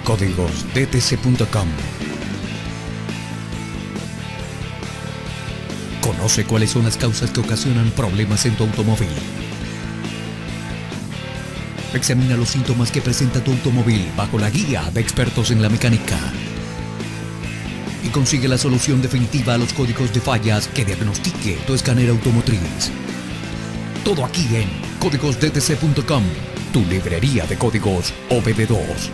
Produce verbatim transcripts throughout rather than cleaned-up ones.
códigos d t c punto com. Conoce cuáles son las causas que ocasionan problemas en tu automóvil. Examina los síntomas que presenta tu automóvil bajo la guía de expertos en la mecánica. Y consigue la solución definitiva a los códigos de fallas que diagnostique tu escáner automotriz. Todo aquí en códigos d t c punto com, tu librería de códigos O B D dos.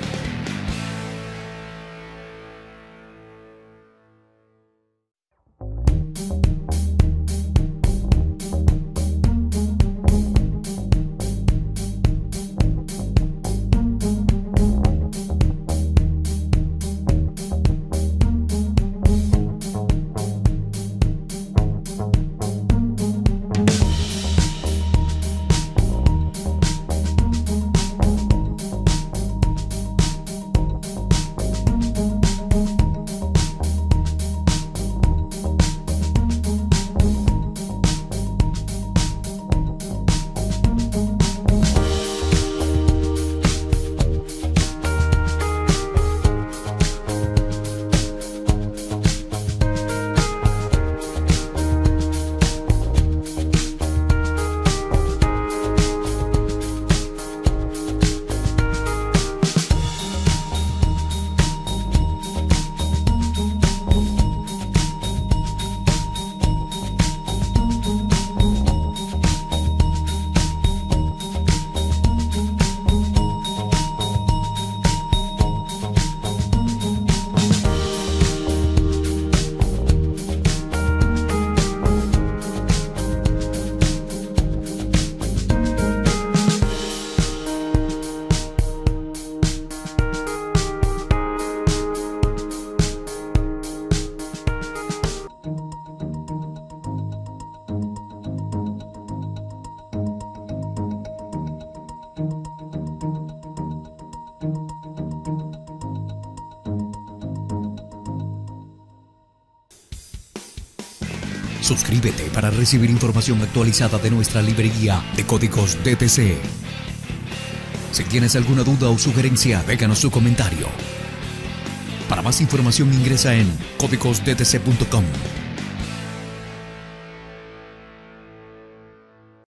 Suscríbete para recibir información actualizada de nuestra librería de códigos D T C. Si tienes alguna duda o sugerencia, déjanos tu comentario. Para más información ingresa en códigos d t c punto com.